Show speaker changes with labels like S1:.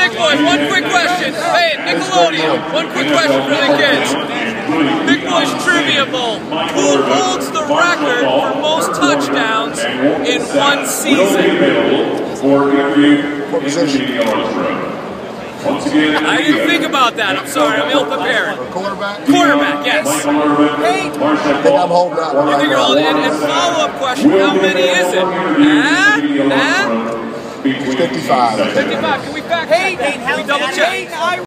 S1: Big Boys, one quick question. Hey, Nickelodeon, one quick question for the kids. Big Boys Trivia Bowl. Who holds the record for most touchdowns in one season?
S2: What position?
S1: I didn't think about that. I'm sorry. I'm ill-prepared.
S2: Quarterback?
S1: Quarterback, yes.
S2: Hey, I think I'm holding that one.
S1: You think you're holding it? And follow-up question, how many is it?
S2: 55.
S1: 55. Can we fact check that? Can we double check?